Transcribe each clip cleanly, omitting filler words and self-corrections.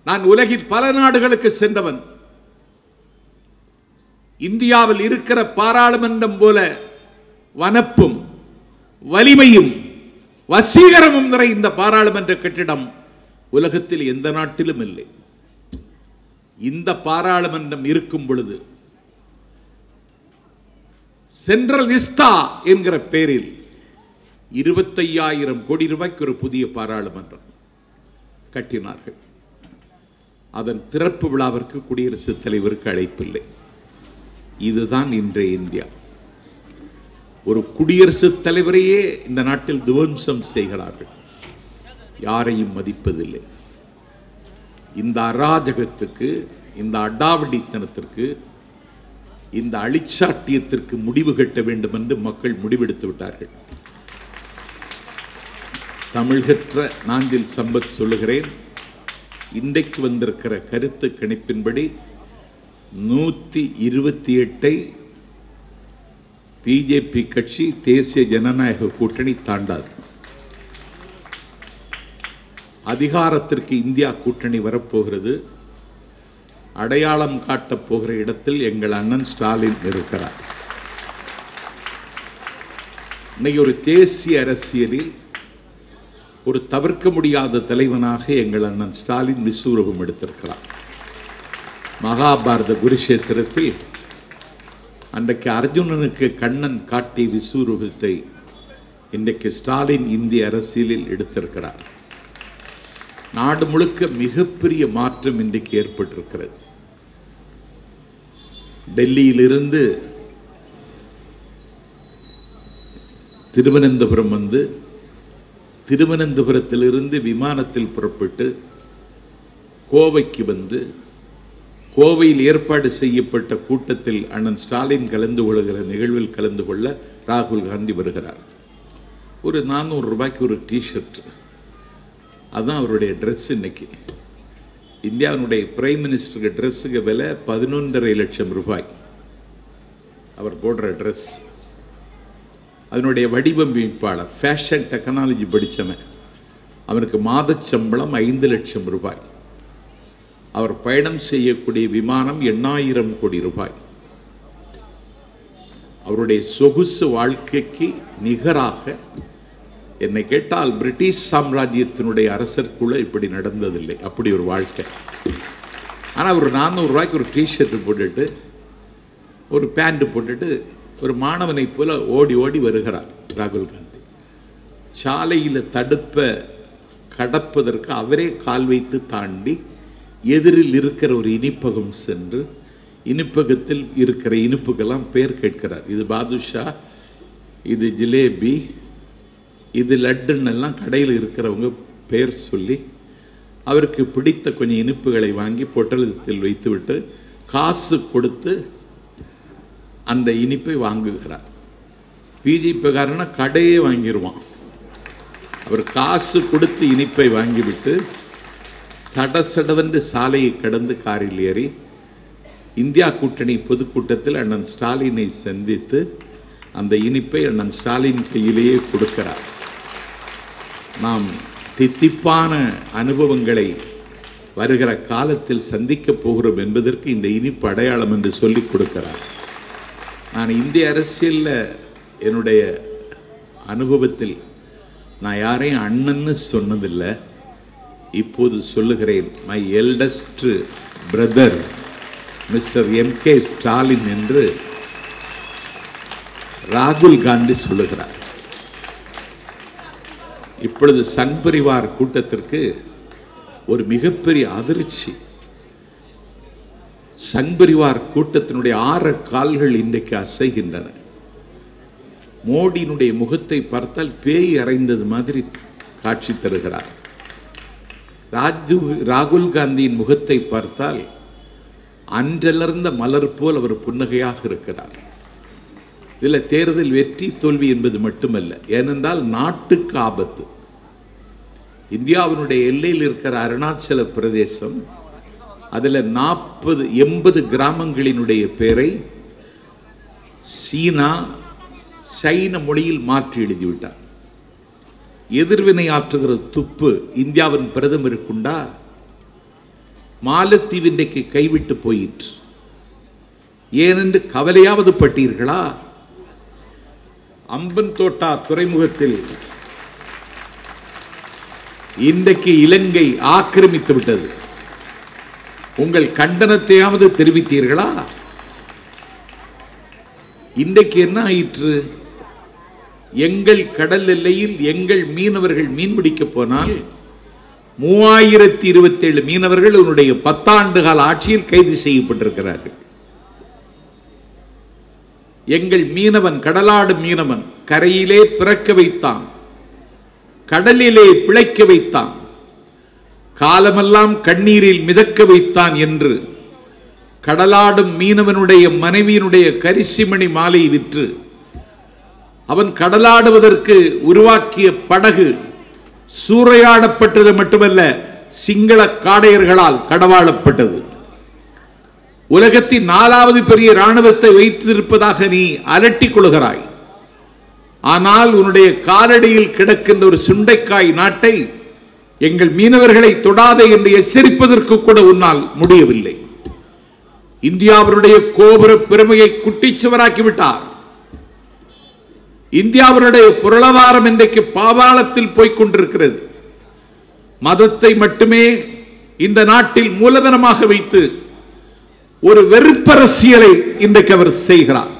நான் உலகில் பல நாடுகளுக்கு சென்றவன். இந்தியாவில் இருக்கிற பாராளுமன்றம் போல வனப்பும் வலிமையும் வசீகரமும் நிறைந்த பாராளுமன்ற கட்டிடம் உலகத்தில் எந்த நாட்டிலும் இல்லை. இந்த பாராளுமன்றம் இருக்கும் பொழுது சென்ட்ரல் விஸ்தா என்கிற பெயரில் 25,000 கோடி ரூபாய்க்கு ஒரு புதிய பாராளுமன்றம் கட்டினார்கள். அதன் திறப்பு விழாவிற்கு குடியரசுத் தலைவருக்கு அழைப்பில்லை. இதுதான் இன்றைய இந்தியா. ஒரு குடியரசுத் தலைவரையே இந்த நாட்டில் துவம்சம் செய்கிறார்கள். யாரையும் மதிப்பதில்லை. இந்த அராஜகத்துக்கு, இந்த அடாவடித்தனத்திற்கு, இந்த அழிச்சாட்டியத்திற்கு முடிவு கட்ட வேண்டும் என்று மக்கள் முடிவெடுத்து விட்டார்கள். தமிழ்கற்ற நாஞ்சில் சம்பத் சொல்லுகிறேன், இன்றைக்கு வந்திருக்கிற கருத்து கணிப்பின்படி 128 பிஜேபி கட்சி தேசிய ஜனநாயக கூட்டணி தாண்டாது. அதிகாரத்திற்கு இந்தியா கூட்டணி வரப்போகிறது. அடையாளம் காட்டப் போகிற இடத்தில் எங்கள் அண்ணன் ஸ்டாலின் இருக்கிறார். இன்னைக்கு ஒரு தேசிய அரசியலில் ஒரு தவிர்க்க முடியாத தலைவனாக எங்கள் அண்ணன் ஸ்டாலின் விஸ்வரூபம் எடுத்திருக்கிறார். மகாபாரத குருஷேத்திரத்தில் அன்றைக்கு அர்ஜுனனுக்கு கண்ணன் காட்டிய விஸ்வரூபத்தை இன்றைக்கு ஸ்டாலின் இந்திய அரசியலில் எடுத்திருக்கிறார். நாடு முழுக்க மிகப்பெரிய மாற்றம் இன்றைக்கு ஏற்பட்டிருக்கிறது. டெல்லியிலிருந்து திருவனந்தபுரம் வந்து, திருவனந்தபுரத்திலிருந்து விமானத்தில் புறப்பட்டு கோவைக்கு வந்து, கோவையில் ஏற்பாடு செய்யப்பட்ட கூட்டத்தில் அண்ணன் ஸ்டாலின் கலந்து கொள்கிற நிகழ்வில் கலந்து கொள்ள ராகுல் காந்தி வருகிறார். ஒரு 400 ரூபாய்க்கு ஒரு டிஷர்ட், அதுதான் அவருடைய ட்ரெஸ். இன்னைக்கு இந்தியாவினுடைய பிரைம் மினிஸ்டருக்கு ட்ரெஸ்ஸுக்கு விலை 11.5 லட்சம் ரூபாய். அவர் போடுற ட்ரெஸ், அதனுடைய வடிவமைப்பாளர் ஃபேஷன் டெக்னாலஜி படித்தவன், அவனுக்கு மாத சம்பளம் 5 லட்சம் ரூபாய். அவர் பயணம் செய்யக்கூடிய விமானம் 8,000 கோடி ரூபாய். அவருடைய சொகுசு வாழ்க்கைக்கு நிகராக, என்னை கேட்டால் பிரிட்டிஷ் சாம்ராஜ்யத்தினுடைய அரசர்க்குள்ள இப்படி நடந்ததில்லை. அப்படி ஒரு வாழ்க்கை. ஆனால் ஒரு 400 ரூபாய்க்கு ஒரு டிஷர்ட் போட்டுட்டு, ஒரு பேண்ட் போட்டுட்டு, ஒரு மாணவனை போல ஓடி ஓடி வருகிறார் ராகுல் காந்தி. சாலையில் தடுப்பை கடப்பதற்கு அவரே கால் வைத்து தாண்டி எதிரில் இருக்கிற ஒரு இனிப்பகம் சென்று, இனிப்பகத்தில் இருக்கிற இனிப்புக்கெல்லாம் பேர் கேட்கிறார். இது பாதுஷா, இது ஜிலேபி, இது லட்டுன்னெல்லாம் கடையில் இருக்கிறவங்க பேர் சொல்லி அவருக்கு பிடித்த கொஞ்சம் இனிப்புகளை வாங்கி பொட்டலத்தில் வைத்துவிட்டு காசு கொடுத்து அந்த இனிப்பை வாங்குகிறார். பிஜேபிக்காரனா கடையே வாங்கிடுவான். அவர் காசு கொடுத்து இனிப்பை வாங்கிவிட்டு சடசடவென்று சாலையை கடந்து காரில் ஏறி இந்தியா கூட்டணி பொதுக்கூட்டத்தில் அண்ணன் ஸ்டாலினை சந்தித்து அந்த இனிப்பை அண்ணன் ஸ்டாலின் கையிலேயே கொடுக்கிறார். நாம் தித்திப்பான அனுபவங்களை வருகிற காலத்தில் சந்திக்கப் போகிறோம் என்பதற்கு இந்த இனிப்பு அடையாளம் என்று சொல்லிக் கொடுக்கிறார். நான் இந்திய அரசியலில் என்னுடைய அனுபவத்தில் நான் யாரையும் அண்ணன்னு சொன்னதில்லை. இப்போது சொல்லுகிறேன், my eldest brother mister MK Stalin என்று ராகுல் காந்தி சொல்லுகிறார். இப்பொழுது சங் பரிவார் கூட்டத்திற்கு ஒரு மிகப்பெரிய அதிர்ச்சி. சங் பரிவார் கூட்டத்தினுடைய 6 கால்கள் இன்றைக்கு அசைகின்றன. மோடியினுடைய முகத்தை பார்த்தால் பேய் அறைந்தது மாதிரி காட்சி தருகிறார். ராகுல் காந்தியின் முகத்தை பார்த்தால் அன்றலர்ந்த மலர் போல் அவர் புன்னகையாக இருக்கிறார். இதில் தேர்தல் வெற்றி தோல்வி என்பது மட்டுமல்ல, ஏனென்றால் நாட்டுக்கு ஆபத்து. இந்தியாவினுடைய எல்லையில் இருக்கிற அருணாச்சல பிரதேசம், அதில் 40-80 கிராமங்களினுடைய பெயரை சைன மொழியில் மாற்றி எழுதிவிட்டார். எதிர்வினை ஆற்றுகிற துப்பு இந்தியாவின் பிரதமருக்குண்டா? மாலத்தீவு இன்றைக்கு கைவிட்டு போயிற்று. ஏனென்று கவலையாவது பட்டீர்களா? அம்பன் தோட்டா துறைமுகத்தில் இன்றைக்கு இலங்கை ஆக்கிரமித்து விட்டது. உங்கள் கண்டனத்தையாவது தெரிவித்தீர்களா? இன்றைக்கு என்ன ஆயிற்று? எங்கள் கடல் எல்லையில் எங்கள் மீனவர்கள் மீன்பிடிக்க போனால் 3027 மீனவர்கள் உன்னுடைய 10 ஆண்டு கால ஆட்சியில் கைது செய்யப்பட்டிருக்கிறார்கள். எங்கள் மீனவன், கடலாடு மீனவன் கரையிலே பிறக்க வைத்தான், கடலிலே பிழைக்க வைத்தான், காலமெல்லாம் கண்ணீரில் மிதக்க வைத்தான் என்று கடலாடும் மீனவனுடைய மனைவியினுடைய கரிசிமணி மாலை விற்று அவன் கடலாடுவதற்கு உருவாக்கிய படகு சூறையாடப்பட்டது மட்டுமல்ல, சிங்கள காடையர்களால் கடவாளப்பட்டது. உலகத்தின் 4வது பெரிய இராணுவத்தை வைத்திருப்பதாக நீ அலட்டிக் கொள்கிறாய். ஆனால் உன்னுடைய காலடியில் கிடக்கின்ற ஒரு சுண்டைக்காய் நாட்டை எங்கள் மீனவர்களை தொடாதே என்று எச்சரிப்பதற்கு கூட உன்னால் முடியவில்லை. இந்தியாவினுடைய கோபுர பெருமையை குட்டிச்சுவராக்கிவிட்டார். இந்தியாவினுடைய பொருளாதாரம் இன்றைக்கு பாதாளத்தில் போய்க் கொண்டிருக்கிறது. மதத்தை மட்டுமே இந்த நாட்டில் மூலதனமாக வைத்து ஒரு வெறுப்பரசியலை இன்றைக்கு அவர் செய்கிறார்.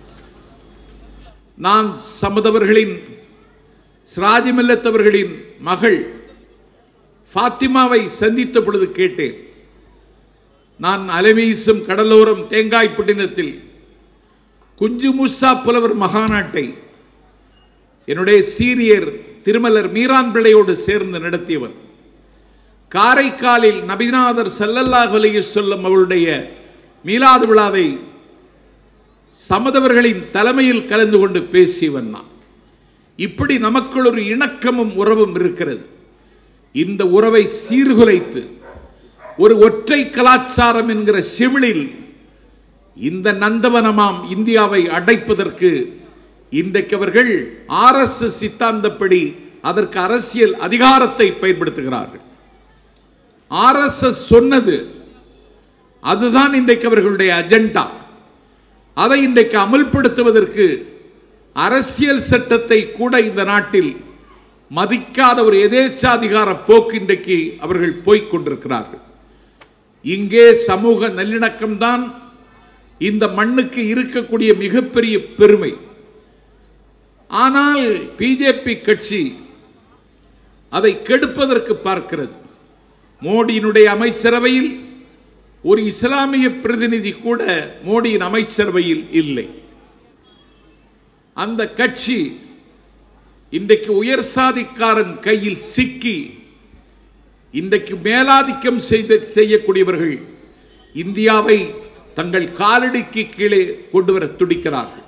நான் சமதவர்களின், சிராஜிமில்லத்தவர்களின் மகள் ஃபாத்திமாவை சந்தித்த பொழுது கேட்டேன். நான் அலைவீசும் கடலோரம் தேங்காய்பட்டினத்தில் குஞ்சு மூசா புலவர் மகாநாட்டை என்னுடைய சீனியர் திருமலர் மீரான் பிள்ளையோடு சேர்ந்து நடத்தியவன். காரைக்காலில் நபிநாதர் ஸல்லல்லாஹு அலைஹி வஸல்லம் அவருடைய மீலாது விழாவை சமதவர்களின் தலைமையில் கலந்து கொண்டு பேசியவன் நான். இப்படி நமக்குள் ஒரு இணக்கமும் உறவும் இருக்கிறது. இந்த உறவை சீர்குலைத்து ஒரு ஒற்றை கலாச்சாரம் என்கிற செவிலில் இந்த நந்தவனமாம் இந்தியாவை அடைப்பதற்கு இன்றைக்கு அவர்கள் RSS சித்தாந்தப்படி அதற்கு அரசியல் அதிகாரத்தை பயன்படுத்துகிறார்கள். RSS சொன்னது அதுதான் இன்றைக்கு அவர்களுடைய அஜெண்டா. அதை இன்றைக்கு அமல்படுத்துவதற்கு அரசியல் சட்டத்தை கூட இந்த நாட்டில் மதிக்காத ஒரு எதேச்சாதிகார போக்கு இன்றைக்கு அவர்கள் போய்க் கொண்டிருக்கிறார்கள். இங்கே சமூக நல்லிணக்கம்தான் இந்த மண்ணுக்கு இருக்கக்கூடிய மிகப்பெரிய பெருமை. ஆனால் பிஜேபி கட்சி அதை கெடுப்பதற்கு பார்க்கிறது. மோடியினுடைய அமைச்சரவையில் ஒரு இஸ்லாமிய பிரதிநிதி கூட மோடியின் அமைச்சரவையில் இல்லை. அந்த கட்சி இன்றைக்கு உயர் சாதிக்காரன் கையில் சிக்கி இன்றைக்கு மேலாதிக்கம் செய்யக்கூடியவர்கள் இந்தியாவை தங்கள் காலடிக்கு கீழே கொண்டு வர துடிக்கிறார்கள்.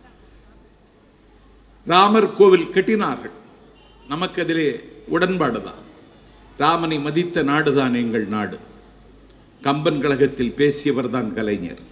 ராமர் கோவில் கட்டினார்கள். நமக்கு அதிலே உடன்பாடுதான். ராமனை மதித்த நாடுதான் எங்கள் நாடு. கம்பன் கழகத்தில் பேசியவர் தான் கலைஞர்.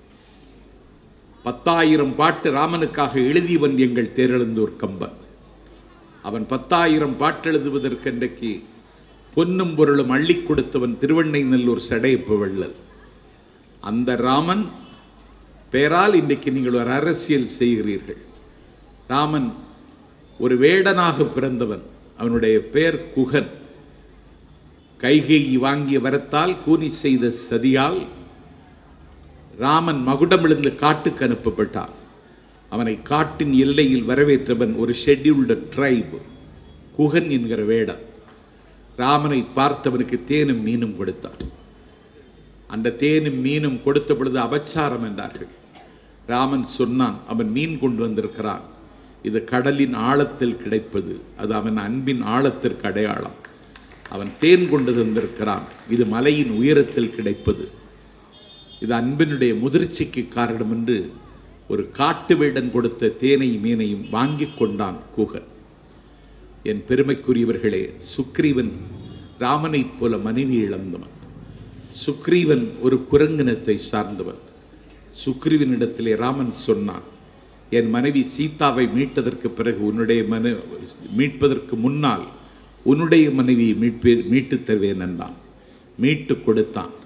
10,000 பாட்டு ராமனுக்காக எழுதியவன் எங்கள் தேரெழுந்தூர் கம்பன். அவன் 10,000 பாட்டு எழுதுவதற்கு இன்றைக்கு பொன்னும் பொருளும் அள்ளி கொடுத்தவன் திருவெண்ணைநல்லூர் சடையப்ப வள்ளல். அந்த ராமன் பெயரால் இன்றைக்கு நீங்கள் ஒரு அரசியல் செய்கிறீர்கள். ராமன் ஒரு வேடனாக பிறந்தவன். அவனுடைய பெயர் குகன். கைகேயி வாங்கிய வரத்தால் கூனி செய்த சதியால் ராமன் மகுடமிழந்து காட்டுக்கு அனுப்பப்பட்டான். அவனை காட்டின் எல்லையில் வரவேற்றவன் ஒரு ஷெட்யூல்டு ட்ரைப், குகன் என்கிற வேடம். ராமனை பார்த்தவனுக்கு தேனும் மீனும் கொடுத்தான். அந்த தேனும் மீனும் கொடுத்த பொழுது அபச்சாரம் என்றார்கள். ராமன் சொன்னான், அவன் மீன் கொண்டு வந்திருக்கிறான், இது கடலின் ஆழத்தில் கிடைப்பது, அது அவன் அன்பின் ஆழத்திற்கு அடையாளம். அவன் தேன் கொண்டு வந்திருக்கிறான், இது மலையின் உயரத்தில் கிடைப்பது, இது அன்பினுடைய முதிர்ச்சிக்கு காரணம் என்று ஒரு காட்டு வேடன் கொடுத்த தேனை மீனையும் வாங்கி கொண்டான் குகன். என் பெருமைக்குரியவர்களே, சுக்ரீவன் ராமனைப் போல மனைவி இழந்தவன். சுக்ரீவன் ஒரு குரங்கினத்தை சார்ந்தவன். சுக்ரீவனிடத்திலே ராமன் சொன்னான், என் மனைவி சீதாவை மீட்டதற்கு பிறகு மீட்பதற்கு முன்னால் உன்னுடைய மனைவியை மீட்டு தருவேன் என்றான். மீட்டு கொடுத்தான்.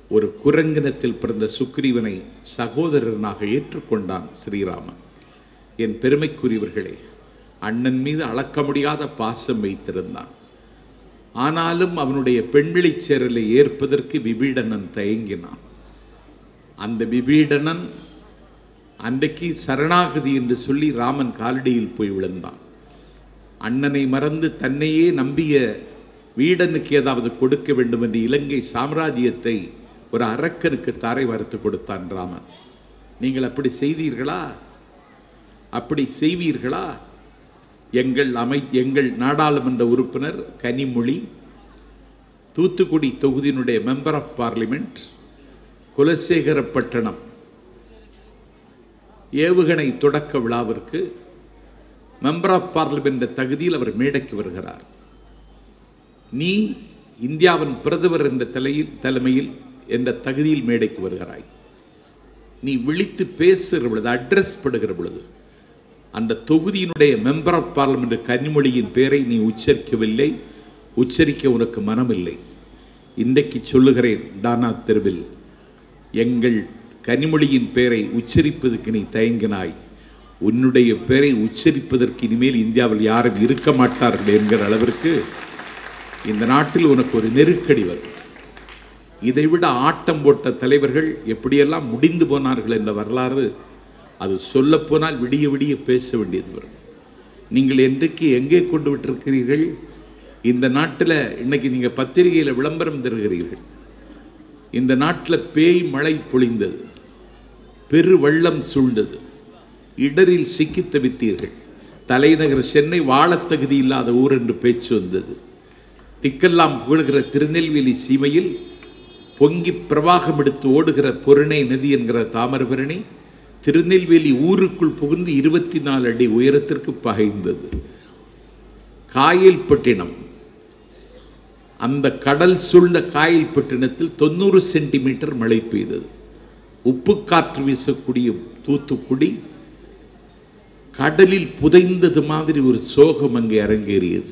ஒரு குரங்கினத்தில் பிறந்த சுக்ரீவனை சகோதரனாக ஏற்றுக்கொண்டான் ஸ்ரீராமன். என் பெருமைக்குரியவர்களே, அண்ணன் மீது அளக்க முடியாத பாசம் வைத்திருந்தான். ஆனாலும் அவனுடைய பெண்விழி சேரலை ஏற்பதற்கு விபீடனன் தயங்கினான். அந்த விபீடனன் அன்றைக்கு சரணாகதி என்று சொல்லி ராமன் காலடியில் போய் விழுந்தான். அண்ணனை மறந்து தன்னையே நம்பிய வீடனுக்கு ஏதாவது கொடுக்க வேண்டும் என்று இலங்கை சாம்ராஜ்யத்தை ஒரு அரக்கனுக்கு தாரை வார்த்து கொடுத்தான் ராமன். நீங்கள் அப்படி செய்தீர்களா? அப்படி செய்வீர்களா? எங்கள் நாடாளுமன்ற உறுப்பினர் கனிமொழி, தூத்துக்குடி தொகுதியினுடைய மெம்பர் ஆஃப் பார்லிமெண்ட், குலசேகரப்பட்டணம் ஏவுகணை தொடக்க விழாவிற்கு மெம்பர் ஆஃப் பார்லிமெண்ட் தகுதியில் அவர் மேடைக்கு வருகிறார். நீ இந்தியாவின் பிரதமர் என்ற தலைமையில் என்ற தகுதியில் மேடைக்கு வருகிறாய். நீ விழித்து பேசுகிற பொழுது, அட்ரஸ் படுகிற பொழுது, அந்த தொகுதியினுடைய மெம்பர் ஆஃப் பார்லிமெண்ட் கனிமொழியின் பெயரை நீ உச்சரிக்கவில்லை. உச்சரிக்க உனக்கு மனமில்லை. இன்றைக்கு சொல்லுகிறேன், டானா தெருவில் எங்கள் கனிமொழியின் பெயரை உச்சரிப்பதற்கு நீ தயங்கினாய். உன்னுடைய பெயரை உச்சரிப்பதற்கு இனிமேல் இந்தியாவில் யாரும் இருக்க மாட்டார்கள் என்கிற அளவிற்கு இந்த நாட்டில் உனக்கு ஒரு நெருக்கடி வரும். இதைவிட ஆட்டம் போட்ட தலைவர்கள் எப்படியெல்லாம் முடிந்து போனார்கள் என்ற வரலாறு, அது சொல்லப்போனால் விடிய விடிய பேச வேண்டியது வரும். நீங்கள் என்றைக்கு எங்கே கொண்டு விட்டிருக்கிறீர்கள்? இந்த நாட்டில் இன்னைக்கு நீங்கள் பத்திரிகையில் விளம்பரம் தருகிறீர்கள். இந்த நாட்டில் பேய் மழை பொழிந்தது, பெரு வெள்ளம் சூழ்ந்தது, இடரில் சிக்கி தவித்தீர்கள். தலைநகர் சென்னை வாழத்தகுதி இல்லாத ஊர் என்று பேச்சு வந்தது. திக்கெல்லாம் புகழ்கிற திருநெல்வேலி சீமையில் பொங்கி பிரவாகம் எடுத்து ஓடுகிற பொருணை நதி என்கிற தாமிரபரணி திருநெல்வேலி ஊருக்குள் புகுந்து 24 அடி உயரத்திற்கு பாய்ந்தது. காயல்பட்டினம், அந்த கடல் சூழ்ந்த காயல்பட்டினத்தில் 90 சென்டிமீட்டர் மழை பெய்தது. உப்பு காற்று வீசக்கூடிய தூத்துக்குடி கடலில் புதைந்தது மாதிரி ஒரு சோகம் அங்கே அரங்கேறியது.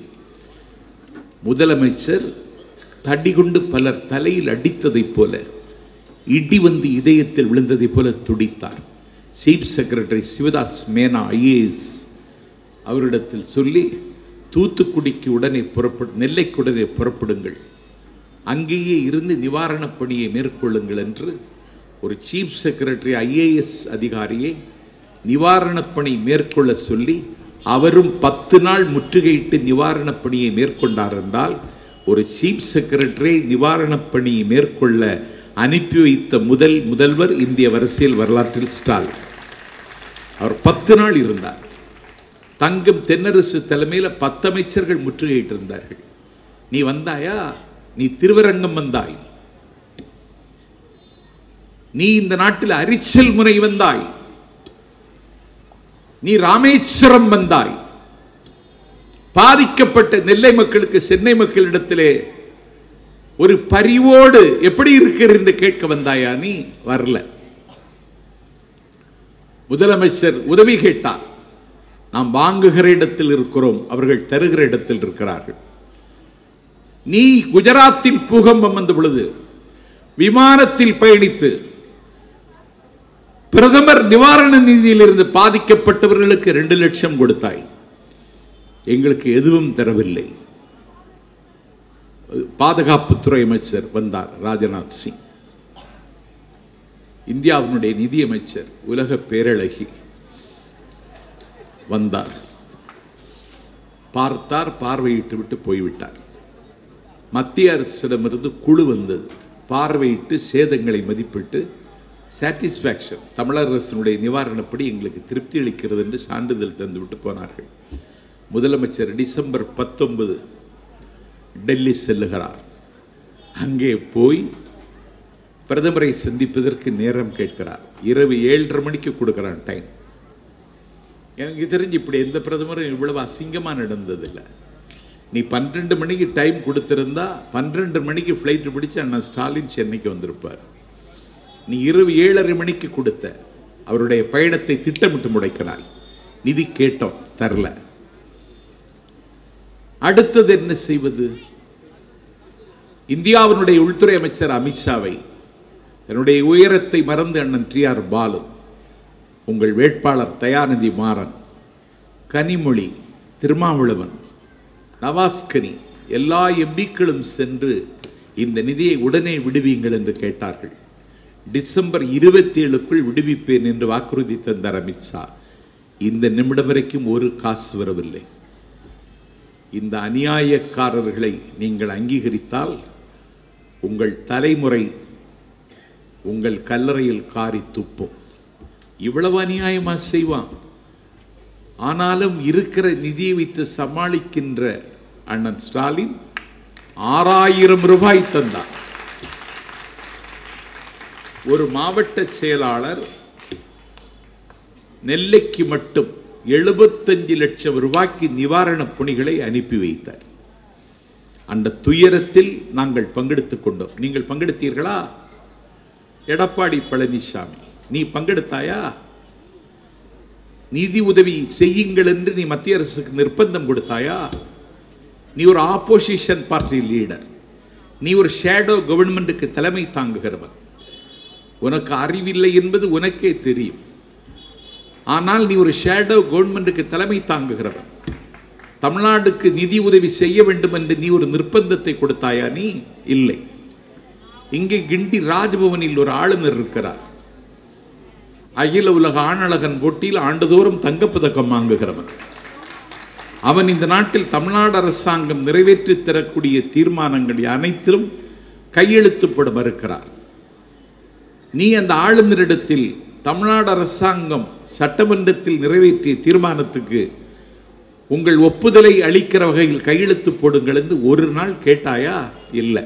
முதலமைச்சர் தடி கொண்டு பலர் தலையில் அடித்ததைப் போல, இடி வந்து இதயத்தில் விழுந்ததைப் போல துடித்தார். சீஃப் செக்ரட்டரி சிவதாஸ் மேனா IAS அவரிடத்தில் சொல்லி, தூத்துக்குடிக்கு உடனே நெல்லைக்கு உடனே புறப்படுங்கள், அங்கேயே இருந்து நிவாரணப் பணியை மேற்கொள்ளுங்கள் என்று ஒரு சீஃப் செக்ரட்டரி IAS அதிகாரியை நிவாரணப் பணி மேற்கொள்ள சொல்லி, அவரும் 10 நாள் முற்றுகையிட்டு நிவாரணப் பணியை மேற்கொண்டார் என்றால், ஒரு சீஃப் செக்ரட்டரி நிவாரணப் பணியை மேற்கொள்ள அனுப்பி வைத்த முதல்வர் இந்திய அரசியல் வரலாற்றில் ஸ்டாலின். அவர் 10 நாள் இருந்தார். தங்கம் தென்னரசு தலைமையில் 10 அமைச்சர்கள் முற்றுகையிட்டு இருந்தார்கள். நீ வந்தாயா? நீ திருவரங்கம் வந்தாய். நீ இந்த நாட்டில் அரிச்சல் முனை வந்தாய். நீ ராமேஸ்வரம் வந்தாய். பாதிக்கப்பட்ட நெல்லை மக்களுக்கு சென்னை மக்களிடத்திலே ஒரு பரிவோடு எப்படி இருக்கிறது என்று கேட்க வந்தாயா? நீ வரல. முதலமைச்சர் உதவி கேட்டார். நாம் வாங்குகிற இடத்தில் இருக்கிறோம், அவர்கள் தருகிற இடத்தில் இருக்கிறார்கள். நீ குஜராத்தில் பூகம்பம் வந்த பொழுது விமானத்தில் பயணித்து பிரதமர் நிவாரண நிதியிலிருந்து பாதிக்கப்பட்டவர்களுக்கு 2 லட்சம் கொடுத்தாய். எங்களுக்கு எதுவும் தரவில்லை. பாதுகாப்புத்துறை அமைச்சர் வந்தார், ராஜ்நாத் சிங். இந்தியாவினுடைய நிதியமைச்சர், உலக பேரழகி வந்தார். பார்த்தார், பார்வையிட்டு விட்டு போய்விட்டார். மத்திய அரசிடமிருந்து குழு வந்தது. பார்வையிட்டு சேதங்களை மதிப்பிட்டு சாட்டிஸ்ஃபேக்ஷன், தமிழக அரசினுடைய நிவாரணப்படி எங்களுக்கு திருப்தி அளிக்கிறது என்று சான்றிதழ் தந்துவிட்டு போனார்கள். முதலமைச்சர் டிசம்பர் 19 டெல்லி செல்லுகிறார். அங்கே போய் பிரதமரை சந்திப்பதற்கு நேரம் கேட்கிறார். இரவு 7:30 மணிக்கு கொடுக்குறான் டைம். எனக்கு தெரிஞ்சு இப்படி எந்த பிரதமரும் இவ்வளவு அசிங்கமாக நடந்ததில்லை. நீ 12 மணிக்கு டைம் கொடுத்திருந்தா 12 மணிக்கு ஃப்ளைட் பிடிச்சு அண்ணா ஸ்டாலின் சென்னைக்கு வந்திருப்பார். நீ இரவு 7:30 மணிக்கு கொடுத்த. அவருடைய பயணத்தை திட்டமிட்டு முடக்கினாய். நிதி கேட்டோம், தரல. அடுத்தது என்ன செய்வது? இந்தியாவினுடைய உள்துறை அமைச்சர் அமித்ஷாவை தன்னுடைய உயரத்தை மறந்து அண்ணன் டி.ஆர். பாலு, உங்கள் வேட்பாளர் தயாநிதி மாறன், கனிமொழி, திருமாவளவன், நவாஸ்கனி எல்லா எம்பிக்களும் சென்று இந்த நிதியை உடனே விடுவீங்கள் என்று கேட்டார்கள். டிசம்பர் 27க்குள் விடுவிப்பேன் என்று வாக்குறுதி தந்தார் அமித்ஷா. இந்த நிமிடம் வரைக்கும் ஒரு காசு வரவில்லை. இந்த அநியாயக்காரர்களை நீங்கள் அங்கீகரித்தால் உங்கள் தலைமுறை உங்கள் கல்லறையில் காரி துப்பும். இவ்வளவு அநியாயமா செய்வான். ஆனாலும் இருக்கிற நிதியை வைத்து சமாளிக்கின்ற அண்ணன் ஸ்டாலின் 6000 ரூபாய் தந்தார். ஒரு மாவட்ட செயலாளர் நெல்லைக்கு மட்டும் 75 லட்சம் ரூபாய்க்கு நிவாரணப் பணிகளை அனுப்பி வைத்தார். அந்த துயரத்தில் நாங்கள் பங்கெடுத்துக் கொண்டோம். நீங்கள் பங்கெடுத்தீர்களா? எடப்பாடி பழனிசாமி, நீ பங்கெடுத்தாயா? நிதி உதவி செய்யுங்கள் என்று நீ மத்திய அரசுக்கு நிர்பந்தம் கொடுத்தாயா? நீ ஒரு ஆப்போசிஷன் பார்ட்டி லீடர், நீ ஒரு ஷேடோ கவர்மெண்ட்டுக்கு தலைமை தாங்குகிறவன். உனக்கு அறிவில்லை என்பது உனக்கே தெரியும். ஆனால் நீ ஒரு ஷேடோ கவர்மெண்ட்டுக்கு தலைமை தாங்குகிறவன். தமிழ்நாடுக்கு நிதி உதவி செய்ய வேண்டும் என்று நீ ஒரு நிர்பந்தத்தை கொடுத்தாயா? நீ இல்லை. இங்கே கிண்டி ராஜ்பவனில் ஒரு ஆளுநர் இருக்கிறார். அகில உலக ஆணழகன் போட்டியில் ஆண்டுதோறும் தங்கப்பதக்கம் வாங்குகிறவன். அவன் இந்த நாட்டில் தமிழ்நாடு அரசாங்கம் நிறைவேற்றி தரக்கூடிய தீர்மானங்கள் அனைத்திலும் கையெழுத்து போட மறுக்கிறார். நீ அந்த ஆளுநரிடத்தில் தமிழ்நாடு அரசாங்கம் சட்டமன்றத்தில் நிறைவேற்றிய தீர்மானத்துக்கு உங்கள் ஒப்புதலை அளிக்கிற வகையில் கையெழுத்து போடுங்கள் என்று ஒரு நாள் கேட்டாயா? இல்லை.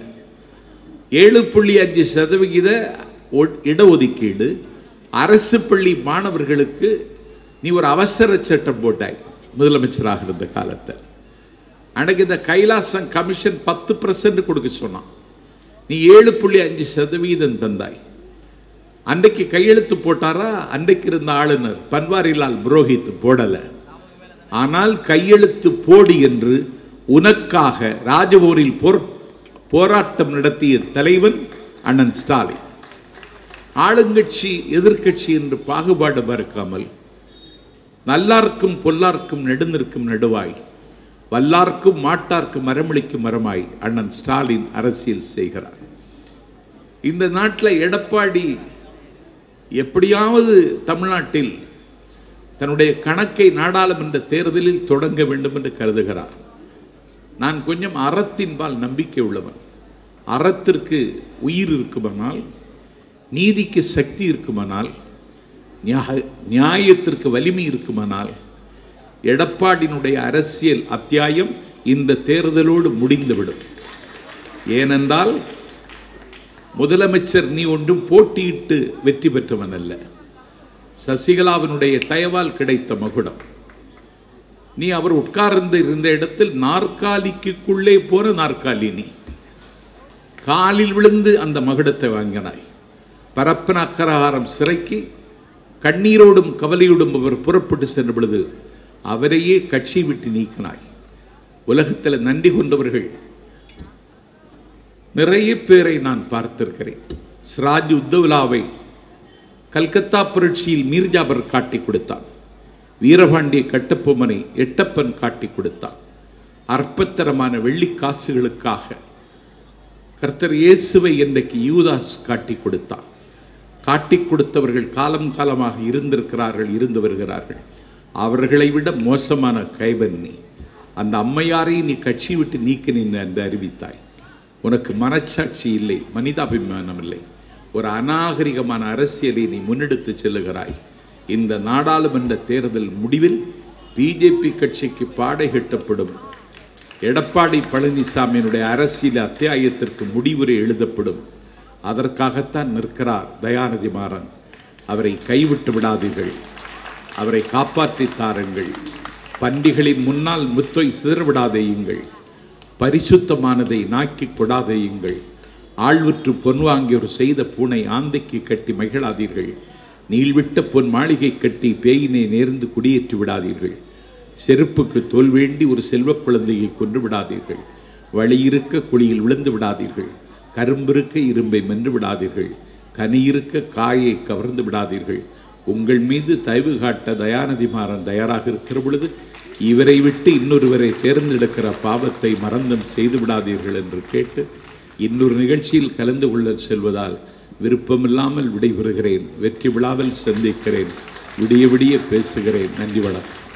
7.5% இடஒதுக்கீடு அரசு பள்ளி மாணவர்களுக்கு நீ ஒரு அவசர சட்டம் போட்டாய் முதலமைச்சராக இருந்த காலத்தில். அன்றைக்கு இந்த கைலாசம் கமிஷன் 10% கொடுக்க சொன்னான். நீ 7.5% தந்தாய். அன்றைக்கு கையெழுத்து போட்டாரா? அன்றைக்கு இருந்த ஆளுநர் பன்வாரிலால் புரோஹித் போடல. ஆனால் கையெழுத்து போடு என்று உனக்காக ராஜபவனில் போராட்டம் நடத்திய தலைவன் அண்ணன் ஸ்டாலின். ஆளுங்கட்சி எதிர்கட்சி என்று பாகுபாடு பார்க்காமல் நல்லார்க்கும் பொல்லார்க்கும் நெடுநிற்கும் நடுவாய், வல்லார்க்கும் மாட்டார்க்கும் மரமளிக்கும் மரமாய் அண்ணன் ஸ்டாலின் அரசியல் செய்கிறார். இந்த நாட்டில் எடப்பாடி எப்படியாவது தமிழ்நாட்டில் தன்னுடைய கணக்கை நாடாளுமன்ற தேர்தலில் தொடங்க வேண்டும் என்று கருதுகிறார். நான் கொஞ்சம் அறத்தின்பால் நம்பிக்கை உள்ளவன். அறத்திற்கு உயிர் இருக்குமானால், நீதிக்கு சக்தி இருக்குமானால், நியாயத்திற்கு வலிமை இருக்குமானால் எடப்பாடியினுடைய அரசியல் அத்தியாயம் இந்த தேர்தலோடு முடிந்துவிடும். ஏனென்றால் முதலமைச்சர் நீ ஒன்றும் போட்டியிட்டு வெற்றி பெற்றவன் அல்ல. சசிகலாவினுடைய தயவால் கிடைத்த மகுடம். நீ அவர் உட்கார்ந்து இருந்த இடத்தில் நாற்காலிக்குள்ளே போன நாற்காலி. நீ காலில் விழுந்து அந்த மகுடத்தை வாங்கினாய். பரப்பன அக்கரகாரம் சிறைக்கு கண்ணீரோடும் கவலையோடும் அவர் புறப்பட்டு சென்ற பொழுது அவரையே கட்சி விட்டு நீக்கினாய். உலகத்தில் நன்றி கொண்டவர்கள் நிறைய பேரை நான் பார்த்திருக்கிறேன். சிராஜ் உத்தவ்லாவை கல்கத்தா புரட்சியில் மீர்ஜாபர் காட்டி கொடுத்தான். வீரபாண்டிய கட்டபொம்மனை எட்டப்பன் காட்டி கொடுத்தான். அற்பத்தரமான வெள்ளி காசுகளுக்காக கர்த்தர் இயேசுவை இன்றைக்கு யூதாஸ் காட்டி கொடுத்தான். காட்டி கொடுத்தவர்கள் காலம் காலமாக இருந்திருக்கிறார்கள், இருந்து வருகிறார்கள். அவர்களை விட மோசமான கைவன் நீ. அந்த அம்மையாரை நீ கட்சி விட்டு நீக்கினேன் என்று அறிவித்தாய். உனக்கு மனச்சாட்சி இல்லை, மனிதாபிமானம் இல்லை. ஒரு அநாகரிகமான அரசியலை நீ முன்னெடுத்து செல்லுகிறாய். இந்த நாடாளுமன்ற தேர்தல் முடிவில் பிஜேபி கட்சிக்கு பாடை கட்டப்படும். எடப்பாடி பழனிசாமியினுடைய அரசியல் அத்தியாயத்திற்கு முடிவுரை எழுதப்படும். அதற்காகத்தான் நிற்கிறார் தயாநிதி மாறன். அவரை கைவிட்டு விடாதீர்கள், அவரை காப்பாற்றி தாருங்கள். பண்டிகளின் முன்னால் முத்தை சிதறவிடாதேயுங்கள். பரிசுத்தமானதை நாக்கி கொடாதேயுங்கள். ஆழ்வுற்று பொன் வாங்கியோர் செய்த பூனை ஆந்தைக்கு கட்டி மகிழாதீர்கள். நீள்விட்ட பொன் மாளிகை கட்டி பேயினை நேர்ந்து குடியேற்றி விடாதீர்கள். செருப்புக்கு தோல் வேண்டி ஒரு செல்வ குழந்தையை கொன்று விடாதீர்கள். வழியிருக்க குழியில் விழுந்து விடாதீர்கள். கரும்பிருக்க இரும்பை மென்று விடாதீர்கள். கனியிருக்க காயை கவர்ந்து விடாதீர்கள். உங்கள் மீது தயவு காட்ட தயாநிதி மாறன் தயாராக இருக்கிற பொழுது இவரை விட்டு இன்னொருவரை தேர்ந்தெடுக்கிற பாவத்தை மறந்தும் செய்து விடாதீர்கள் என்று கேட்டு இன்னொரு நிகழ்ச்சியில் கலந்து கொள்ள செல்வதால் விருப்பமில்லாமல் விடைபெறுகிறேன். வெற்றி விழாவில் சந்திக்கிறேன். விடிய விடிய பேசுகிறேன். நன்றி, வணக்கம்.